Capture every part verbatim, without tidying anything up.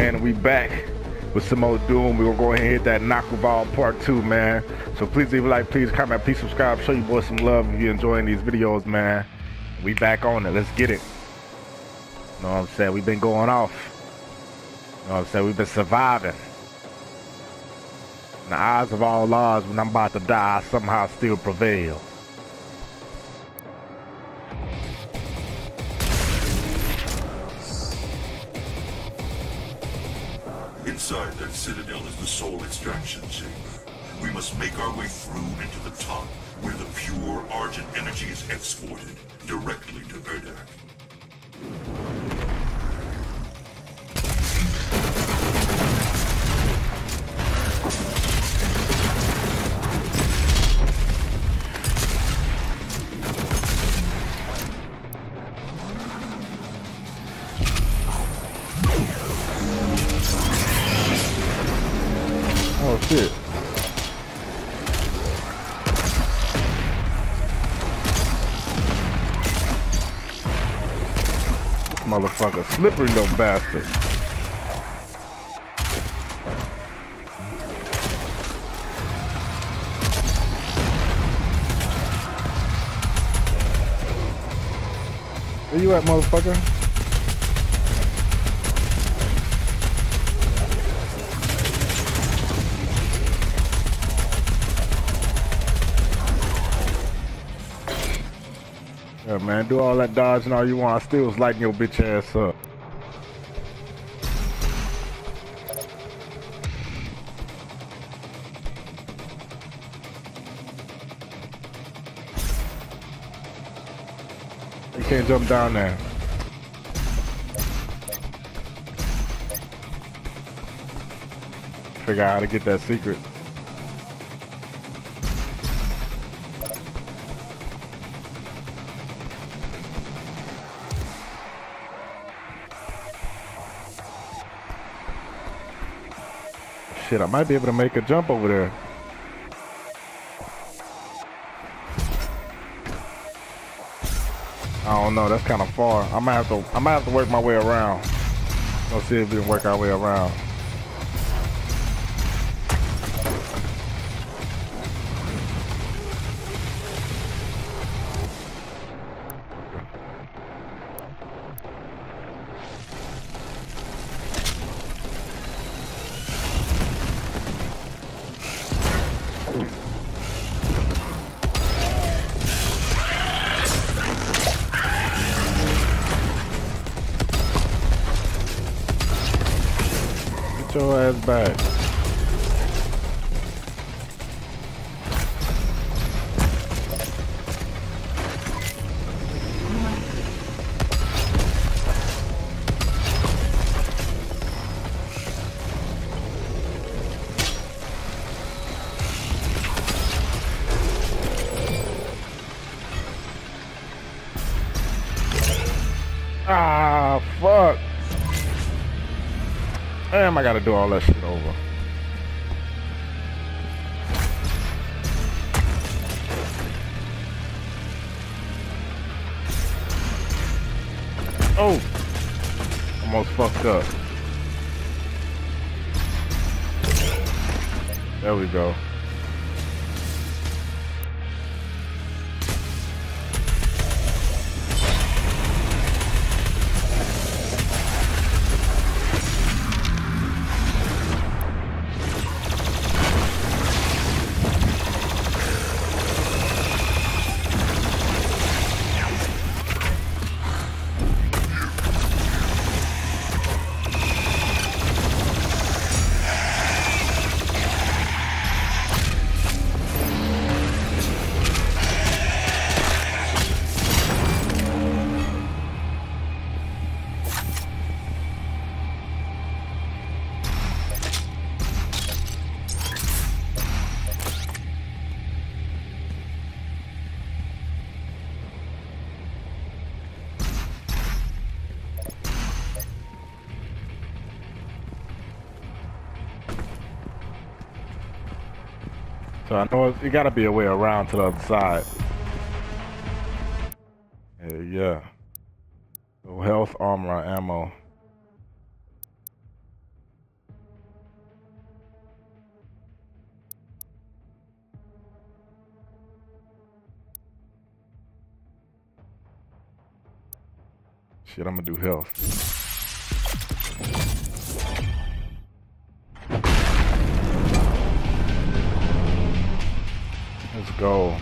man, and we back with some more Doom. We're gonna go ahead and hit that Nakoval part two, man. So please leave a like, please comment, please subscribe, show you boys some love if you're enjoying these videos, man. We back on it, let's get it. You know what I'm saying? We've been going off. You know what I'm saying? We've been surviving. In the eyes of all odds, when I'm about to die, I somehow still prevail. Inside that citadel is the soul extraction chamber. We must make our way through into the top, where the pure Argent energy is exported directly to Urdak. Oh shit. This motherfucker slippery little bastard. Where you at, motherfucker? Yeah, man, do all that dodging all you want. I still was lighting your bitch ass up. You can't jump down there. Figure out how to get that secret. Shit, I might be able to make a jump over there. I don't know, that's kind of far. I might have to I might have to work my way around. Let's see if we can work our way around. Get your ass back. Ah, fuck. Damn, I gotta do all that shit over. Oh! Almost fucked up. There we go. So I know it gotta be a way around to the other side. Yeah, yeah. So health, armor, ammo. Shit, I'm gonna do health. Let's go.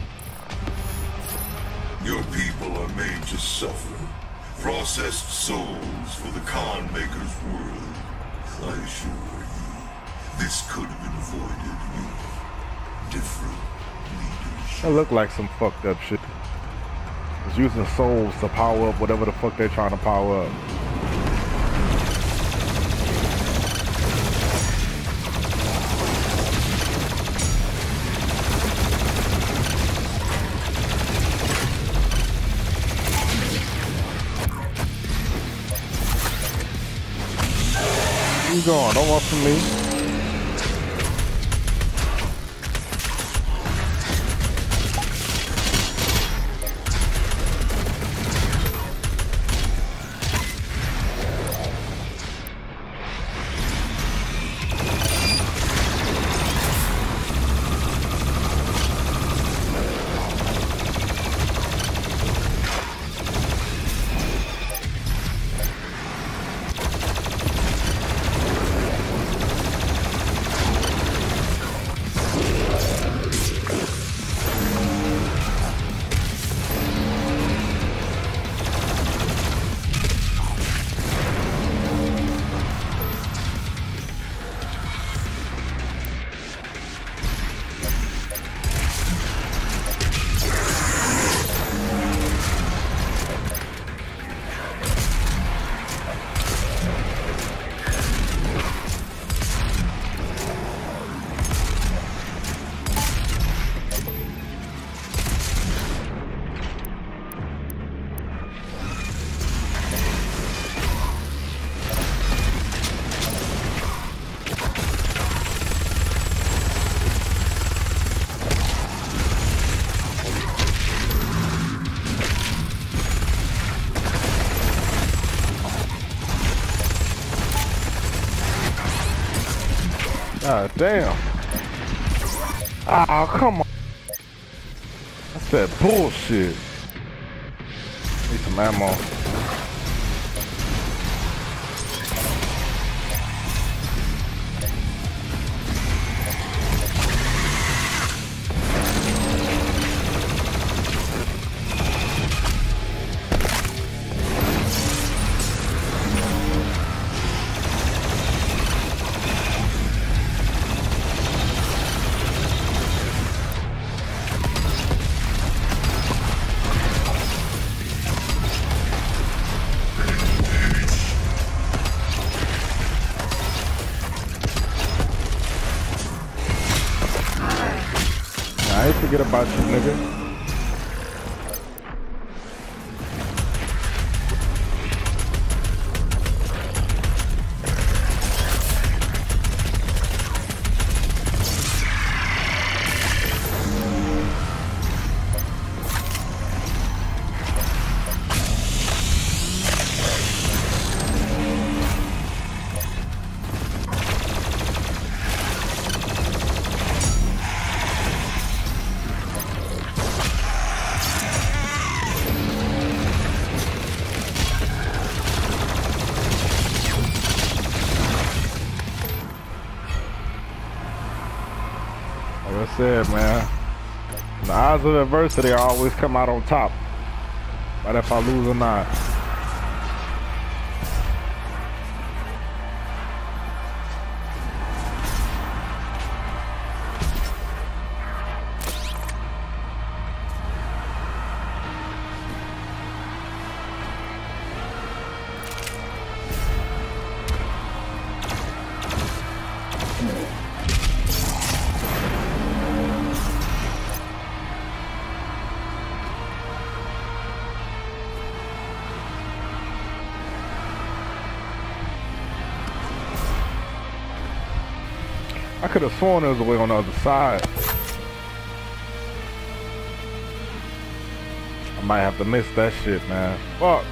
Your people are made to suffer. Processed souls for the Khan Maker's world. I assure you, this could have been avoided with different leadership. That look like some fucked up shit. It's using souls to power up whatever the fuck they're trying to power up. You going? Don't want from me. God damn. Ah, come on. That's that bullshit. Need some ammo. I ain't forget about you, nigga. Like I said, man, the odds of adversity I always come out on top, but if I lose or not. I could have sworn there was a way on the other side. I might have to miss that shit, man. Fuck.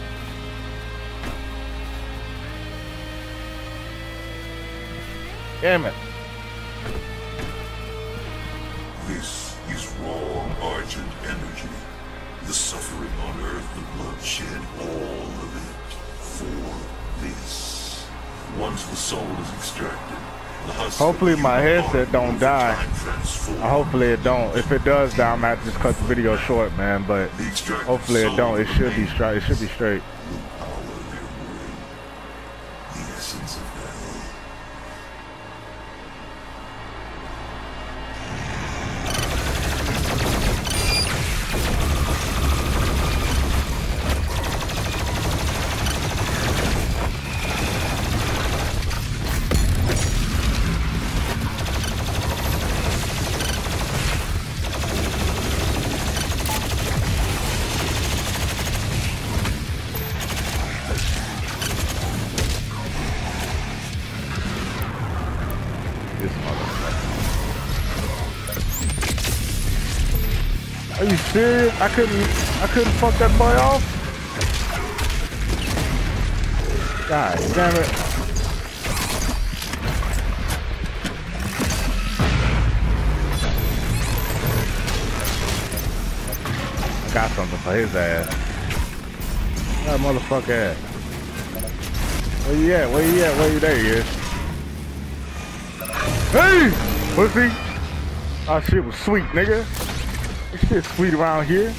Damn it. This is raw Argent energy. The suffering on Earth, the bloodshed, all of it. for this. Once the soul is extracted, the husk Hopefully my headset don't die. transform. Hopefully it don't. If it does die, I'm gonna have to just cut the video short, man. But The extracted hopefully it soul don't. It will should be remain straight. It should be straight. power their will. The essence of battle. This motherfucker. Are you serious? I couldn't. I couldn't fuck that boy off. God damn it! I got something for his ass. That motherfucker at? Where you at? Where you at? Where you? There he is. Hey! Pussy! Oh, shit was sweet, nigga. This shit sweet around here.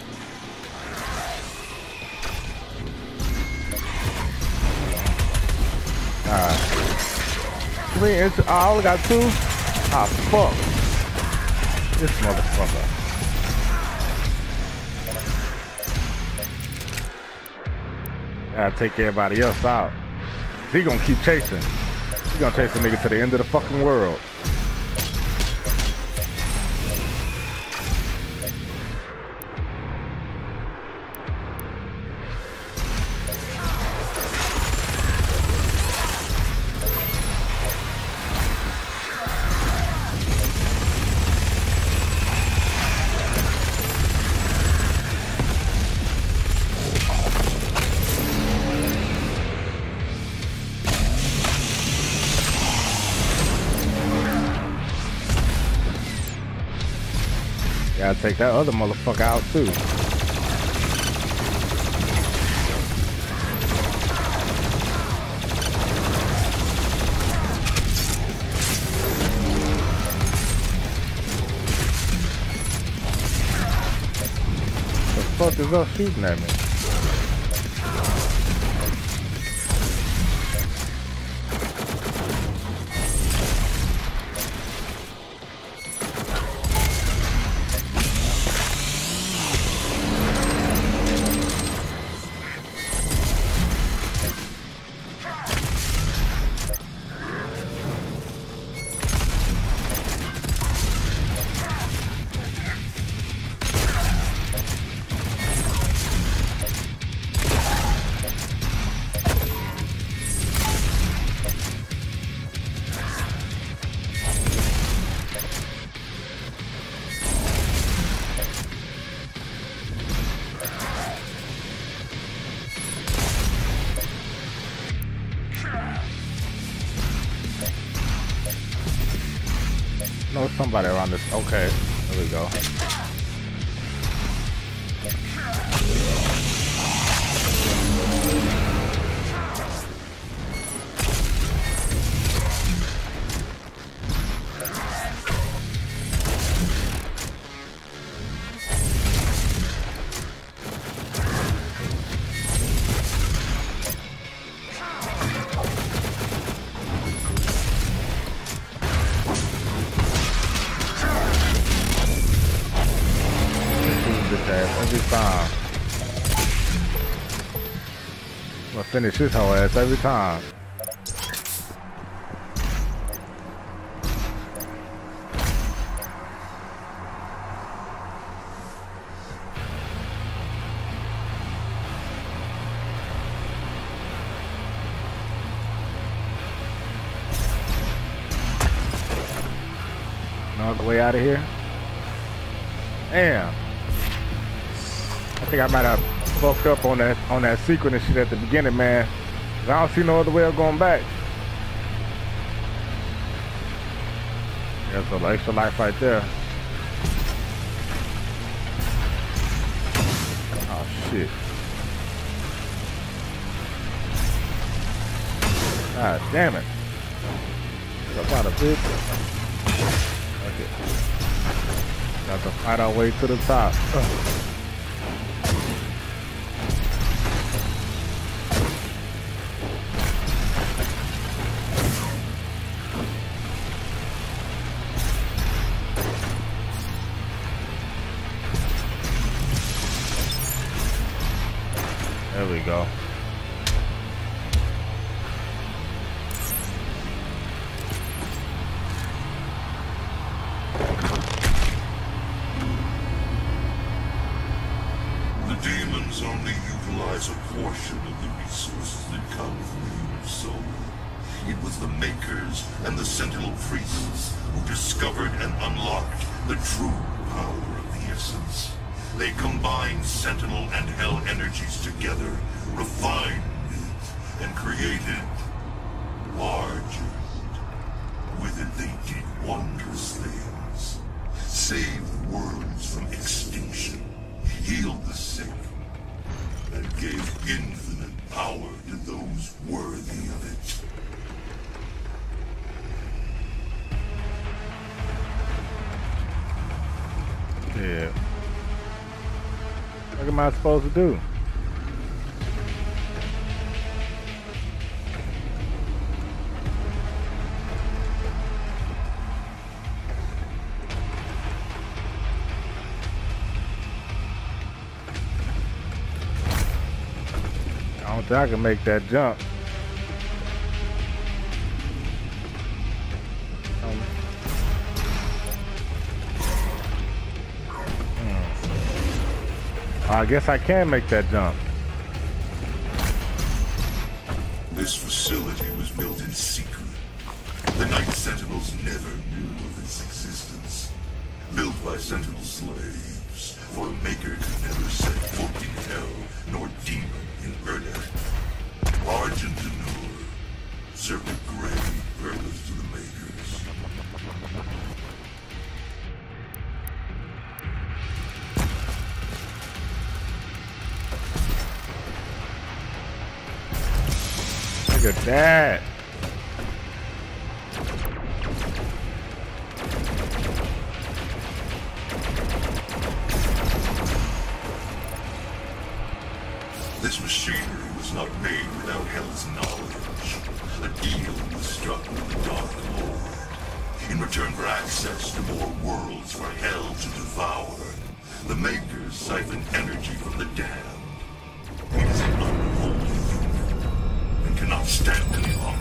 Alright. You mean it's, oh, I only got two? Ah, fuck. This motherfucker. Gotta take everybody else out. He gonna keep chasing. He gonna chase a nigga to the end of the fucking world. Gotta take that other motherfucker out too. The fuck is up shooting at me? No, somebody around this. Okay, there we go. Every time. I'm gonna finish his whole ass every time. Now the way out of here. Damn. I think I might have fucked up on that on that secret and shit at the beginning, man. I don't see no other way of going back. There's an extra life right there. Oh shit. God damn it. About a bitch. Okay. Got to fight our way to the top. Ugh. There we go. The demons only utilize a portion of the resources that come from the human soul. It was the Makers and the Sentinel Priests who discovered and unlocked the true power of the Essence. They combined Sentinel and Hell energies together, refined it, and created larger. With it they did wondrous things. Saved worlds from extinction, healed the sick, and gave infinite power to those worthy of it. Yeah. What am I supposed to do? I don't think I can make that jump. Um, I guess I can make that jump. This facility was built in secret. The Night Sentinels never knew of its existence. Built by Sentinel slaves, for a Maker could never set foot in Hell, nor demon in Urdak. Argent and Nur served a grave purpose to the Makers. Look at that. This machinery was not made without Hell's knowledge. A deal was struck with the Dark Lord. In return for access to more worlds for Hell to devour, the Makers siphoned energy from the damned. It is an unholy union, and cannot stand any longer.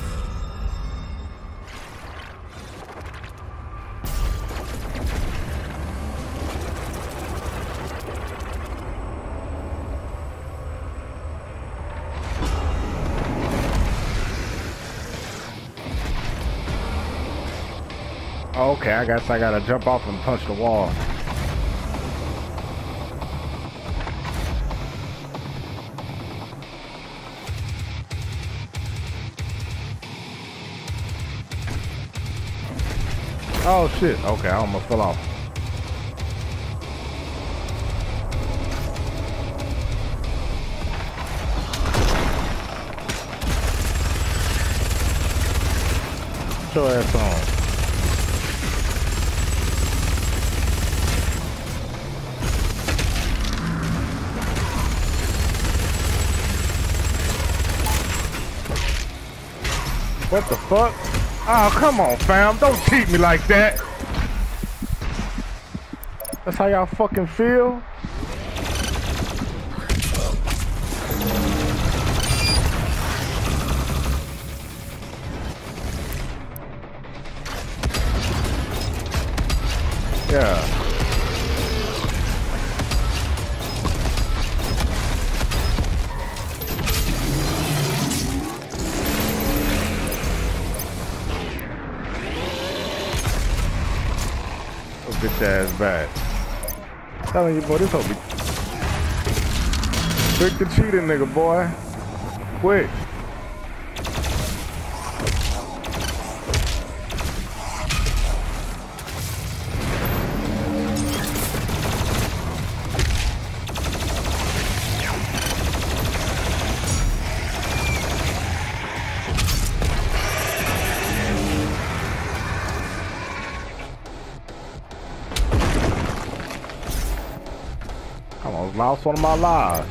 Okay, I guess I gotta jump off and punch the wall. Oh shit, okay, I almost fell off. Put your ass on. What the fuck? Oh, come on, fam. Don't cheat me like that. That's how y'all fucking feel? Yeah. Bitch ass back. I'm telling you, boy, this will be trick the cheating nigga, boy. Quick. lost one of my lives.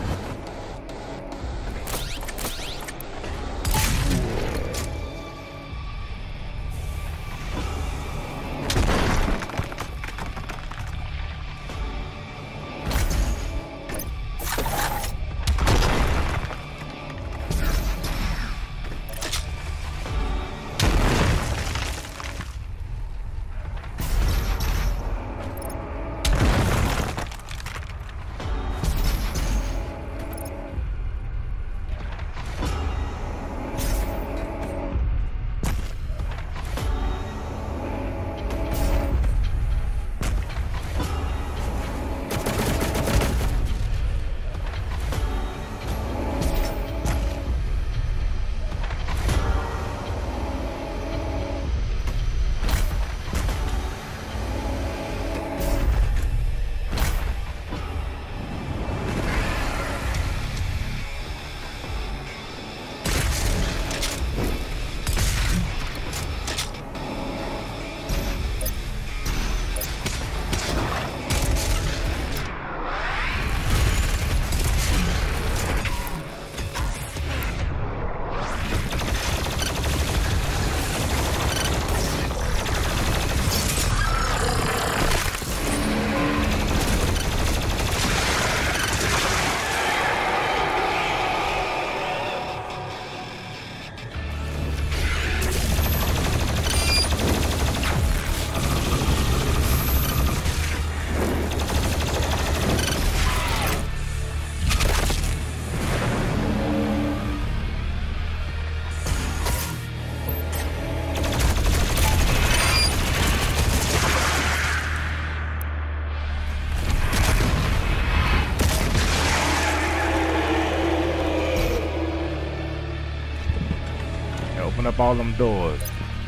Open up all them doors.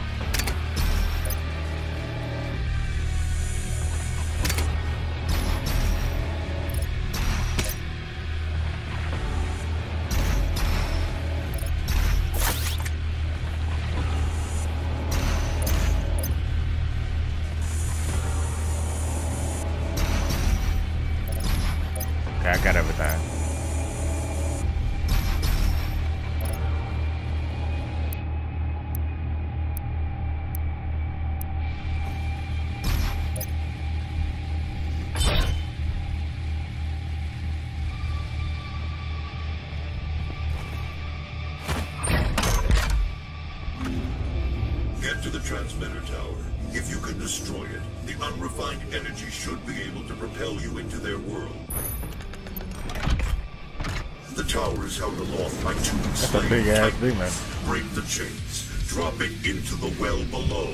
Okay, I got everything. Get to the transmitter tower. If you can destroy it, the unrefined energy should be able to propel you into their world. The tower is held aloft by two That's a big ass demon. Break the chains. Drop it into the well below.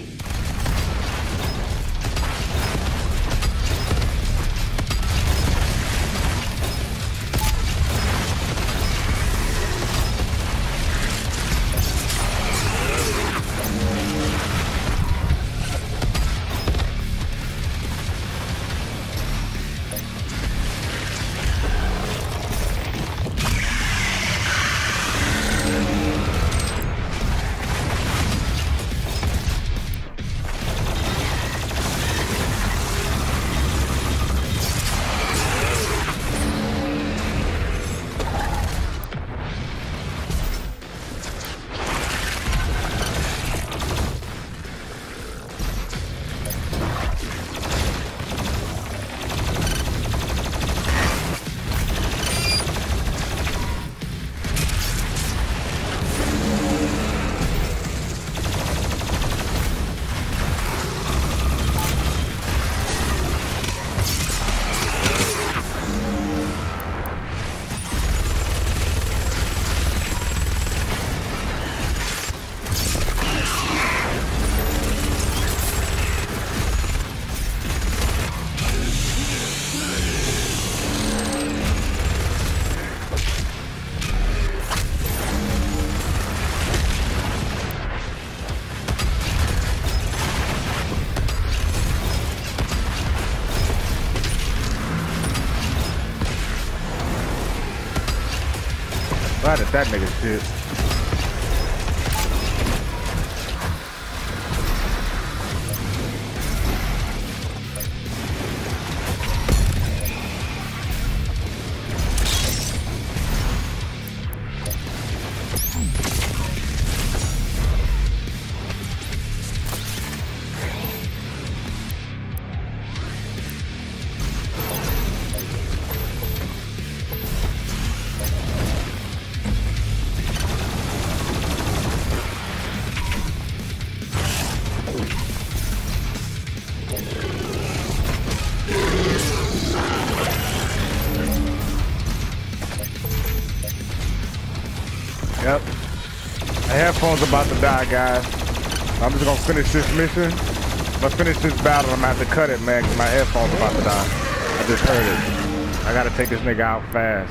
Right at that nigga shit. headphones about to die, guys. I'm just gonna finish this mission. I'm gonna finish this battle. I'm gonna have to cut it, man, because my headphones about to die. I just heard it. I gotta take this nigga out fast.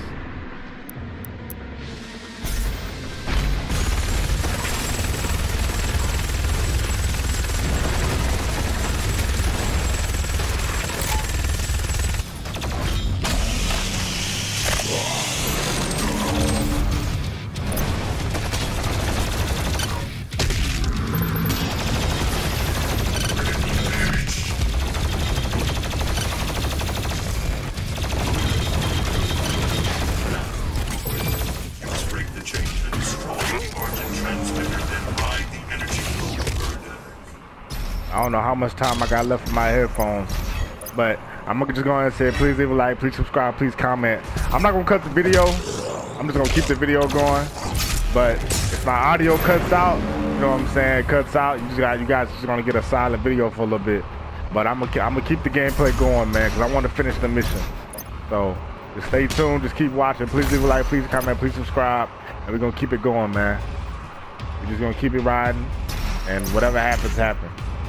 I don't know how much time I got left for my headphones, but I'm gonna just go ahead and say, please leave a like, please subscribe, please comment. I'm not gonna cut the video. I'm just gonna keep the video going. But if my audio cuts out, you know what I'm saying, it cuts out, you just got, you guys just gonna get a silent video for a little bit. But I'm gonna, I'm gonna keep the gameplay going, man, because I want to finish the mission. So just stay tuned, just keep watching. Please leave a like, please comment, please subscribe, and we're gonna keep it going, man. We're just gonna keep it riding, and whatever happens, happens.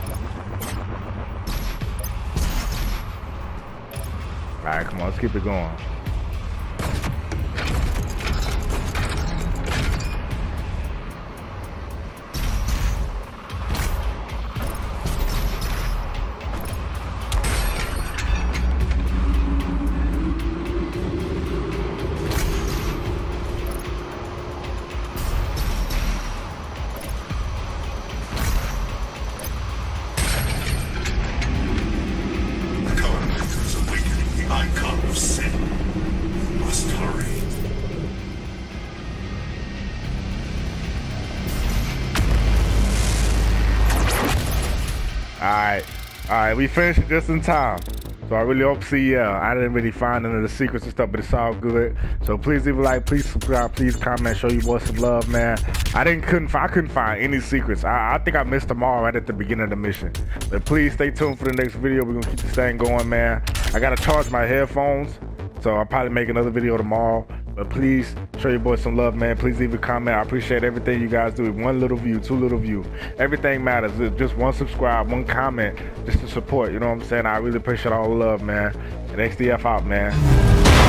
All right, come on, let's keep it going. Alright, alright, we finished it just in time. So I really hope to see, yeah, I didn't really find none of the secrets and stuff, but it's all good. So please leave a like, please subscribe, please comment, show you boys some love, man. I didn't couldn't I couldn't find any secrets. I, I think I missed them all right at the beginning of the mission. But please stay tuned for the next video. We're gonna keep this thing going, man. I gotta charge my headphones, so I'll probably make another video tomorrow. But please show your boys some love, man. Please leave a comment. I appreciate everything you guys do. One little view, two little view. Everything matters. Just one subscribe, one comment, just to support. You know what I'm saying? I really appreciate all the love, man. And X D F out, man.